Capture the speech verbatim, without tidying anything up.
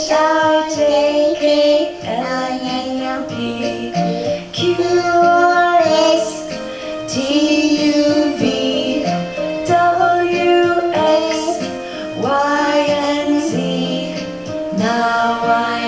I J K L M N P Q R S T U V W X Y and Z. Now I